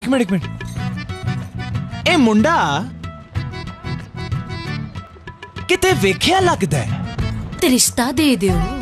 एक मिनट ए मुंडा किते वेख्या लगदा है ते रिश्ता दे दियो।